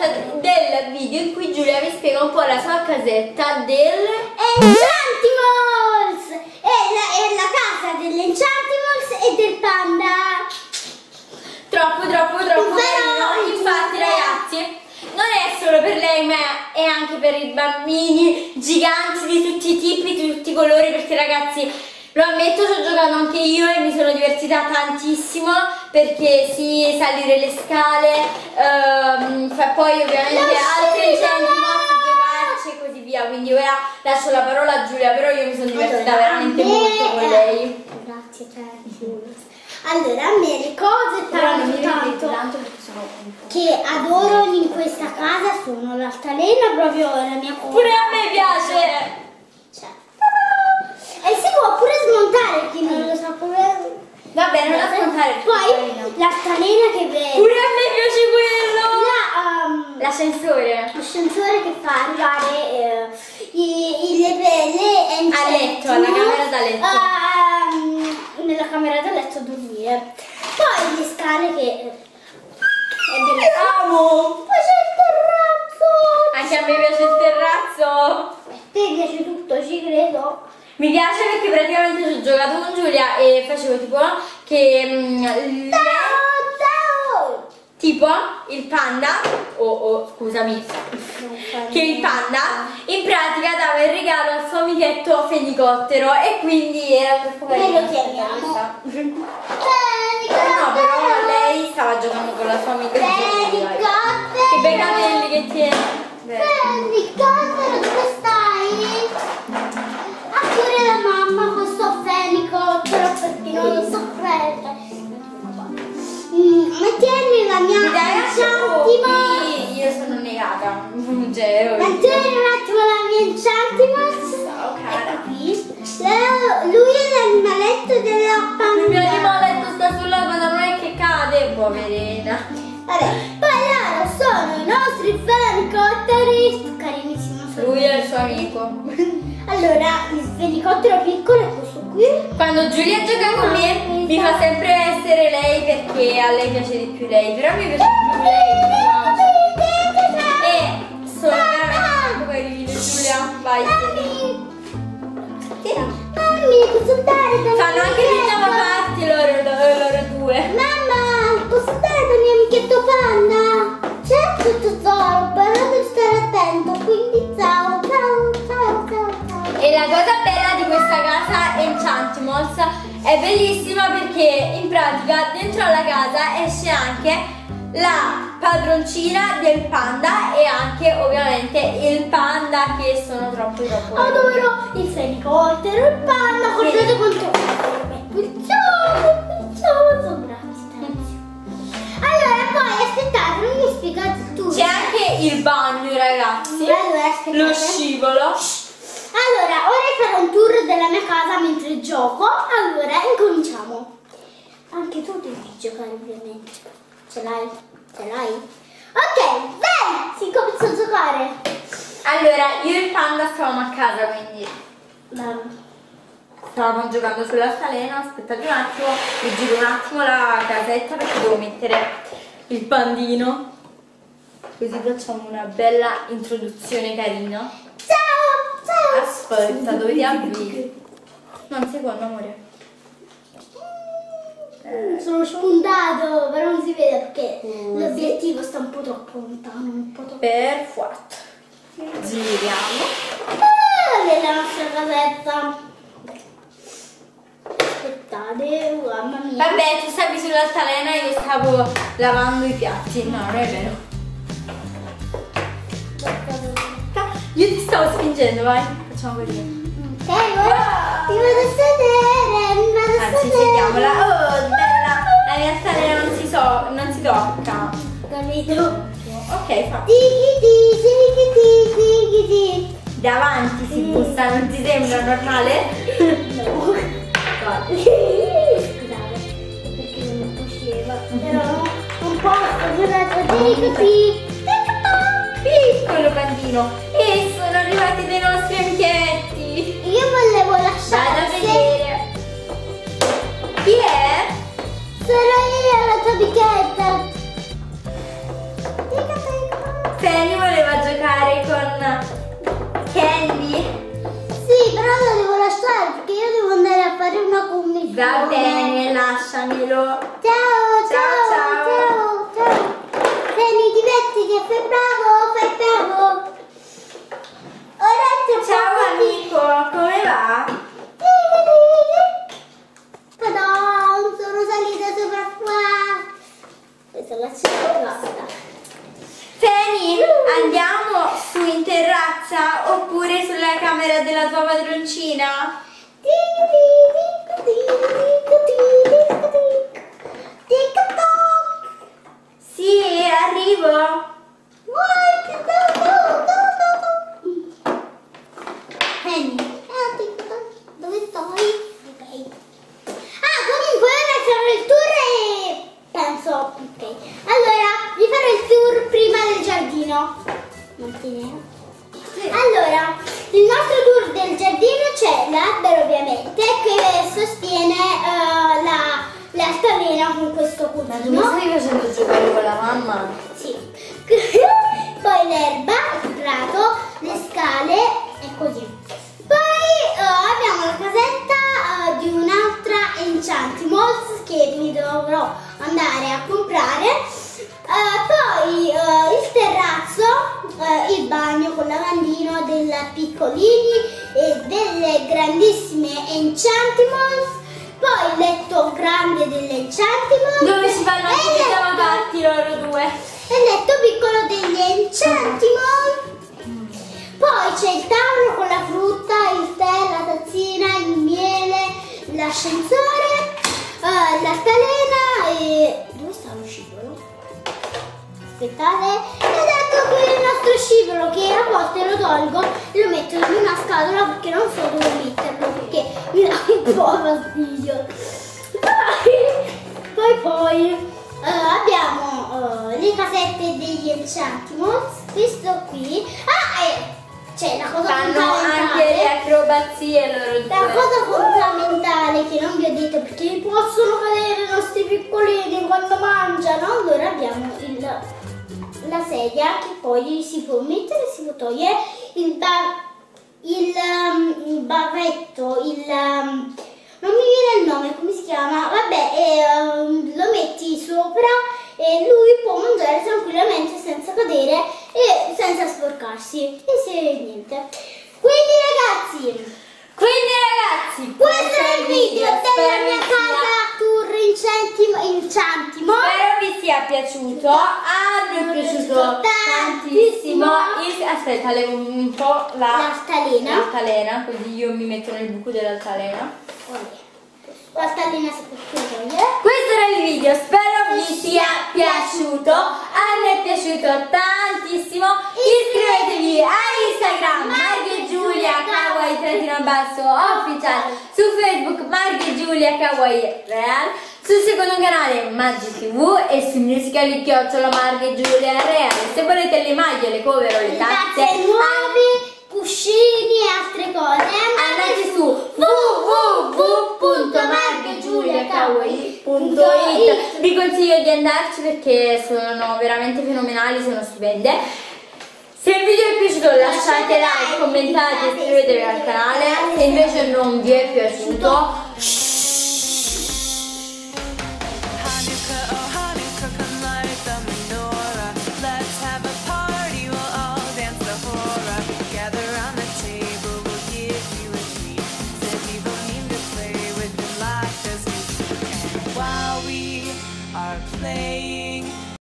tratta del video in cui Giulia vi spiega un po' la sua casetta del Enchantimals! È la casa dell'Enchantimals e del panda. troppo carino. Infatti ragazzi, non è solo per lei ma è anche per i bambini giganti di tutti i tipi, di tutti i colori, perché ragazzi lo ammetto, ci ho giocato anche io e mi sono divertita tantissimo, perché sì, salire le scale, poi ovviamente altre Enchantimals, giocarci e così via, quindi ora lascio la parola a Giulia, però io mi sono divertita veramente molto con lei. Grazie, allora, a me le cose tanto che adoro in questa casa sono l'altalena, proprio la mia cosa. Pure a me piace! E si può pure smontare, chi non lo sa pure. Va bene, non la smontare. Poi l'altalena che vede. Pure a me piace quello! L'ascensore. L'ascensore che fa arrivare le a letto, alla camera da letto. Nella camera da letto a dormire. Poi le scale che amo! Poi c'è il terrazzo! Anche a me piace il terrazzo! A te piace tutto, ci credo. Mi piace perché praticamente ci ho giocato con Giulia e facevo tipo che tipo il panda scusami, che il panda in pratica dava il regalo al suo amichetto fenicottero e quindi era troppo carino. Lo chiamiamo no, però lei stava giocando con la sua amica Giulia. Che bei capelli che tiene. Fenicottero, dove stai? Ha pure la mamma questo fenicottero perché non lo so prendere. Ma tieni la mia Enchantimals. Io sono negata. Ma tieni un attimo la mia Enchantimals. Ecco qui. Lui è l'animaletto della panda. Il mio animaletto sta sulla panda, non è che cade, poverina. Vabbè, poi loro sono i nostri fenicotteri. Carinissimo. Lui è il suo amico. Allora, il fenicottero piccolo è questo qui. Quando Giulia gioca con me mi fa sempre essere lei perché a lei piace di più lei, però mi piace di più lei. E sono veramente molto carini, Giulia, vai. Mamma, posso dare da Fanno anche pigiama party loro due. Mamma, posso dare dal mio amichetto panda? Certo tesoro, però devi stare attento, quindi ciao. E la cosa bella di questa casa Enchantimals è bellissima perché in pratica dentro alla casa esce anche la padroncina del panda e anche ovviamente il panda, che sono troppo adoro il fenicottero, il panda, guardate quanto sono bravi. Allora poi aspettate, non mi spiegate tu. C'è anche il bagno ragazzi, lo scivolo. Allora, ora farò un tour della mia casa mentre gioco. Allora, incominciamo. Anche tu devi giocare ovviamente. Ce l'hai? Ok, bene, si comincia a giocare. Allora, io e il panda stavamo a casa, quindi stavamo giocando sulla scalena. Aspettate un attimo, vi giro un attimo la casetta perché devo mettere il pandino. Così facciamo una bella introduzione carina. Ciao! Aspetta, dove ti avvii? No, un secondo, amore. Sono spuntato, però non si vede perché l'obiettivo sta un po' troppo lontano. Perfetto. Giriamo. Nella nostra casetta. Aspettate, mamma mia. Vabbè, tu stavi sull'altalena e io stavo lavando i piatti. No, non è vero. Io ti stavo spingendo, vai. Facciamo così. Ok, ora ti vado a sedere, Anzi, sediamola. Oh, bella. La mia altalena non si tocca. Capito? Ok, fa. Tiki. Davanti si bussa, non ti sembra normale? No. Scusate, perché non faceva. Però un po' così. Piccolo pandino. E sono arrivati dei nostri amichetti. Io volevo lasciare. Vado a vedere. Chi è? Sono io la tua amichetta. Va bene, lasciamelo. Ciao, Ciao, ciao, ciao. ciao, ciao. Tieni, divertiti, fai bravo. Ora c'è Ciao amico, come va? Tadam, sono salita sopra qua. Questa la cioccolata. Feni, andiamo su in terrazza oppure sulla camera della tua padroncina? Sì, arrivo. Dove stai? Ok. Ah, comunque ora farò il tour e penso. Ok. Allora, vi farò il tour prima del giardino. Martina. Allora, il nostro tour del giardino c'è l'albero ovviamente che sostiene l'altalena con questo cudino. stai facendo giocare con la mamma? Sì. Poi l'erba, il prato, le scale e così. Poi abbiamo la casetta di un'altra Enchantimals che mi dovrò andare a comprare. Poi il terrazzo, il bagno con lavandino dei piccolini e delle grandissime Enchantimals. Poi il letto grande delle Enchantimals. Dove si fanno anche i lavapatti loro due. E il letto piccolo degli Enchantimals. Poi c'è il tavolo con la frutta, il tè, la tazzina, il miele, l'ascensore, l'altalena e... Dove sta lo scivolo? Aspettate. Ed ecco qui il nostro scivolo che a volte lo tolgo e lo metto in una scatola perché non so dove metterlo perché mi dà un po' fastidio. Poi abbiamo le casette degli Enchantimals. Questo qui. C'è la cosa Fanno fondamentale. anche le acrobazie loro due. La cosa fondamentale che non vi ho detto perché possono cadere i nostri piccolini quando mangiano. Allora abbiamo la sedia che poi si può mettere e si può togliere, il barretto, non mi viene il nome, come si chiama? Vabbè, lo metti sopra e lui può mangiare tranquillamente senza cadere e senza sporcarsi. E se niente. Quindi ragazzi, questo è il video della mia casa tour Enchantimals. Spero vi sia piaciuto. A me è piaciuto tantissimo. Aspetta, levo un po' l'altalena, così io mi metto nel buco dell'altalena. L'altalena si può togliere. Questo era il video, spero vi sia piaciuto. A me è piaciuto tantissimo. Iscrivetevi a Instagram Marghe e Giulia _official, su Facebook Marghe e Giulia Real, sul secondo canale Maggi TV e su Musical Marghe e Giulia Real. Se volete le maglie, le cover o le tazze nuovi, cuscini e altre cose, andate su www.marghegiuliakawaii.it. Vi consiglio di andarci perché sono veramente fenomenali, sono stupende. Se il video vi è piaciuto lasciate like, commentate, iscrivetevi al canale. Se invece non vi è piaciuto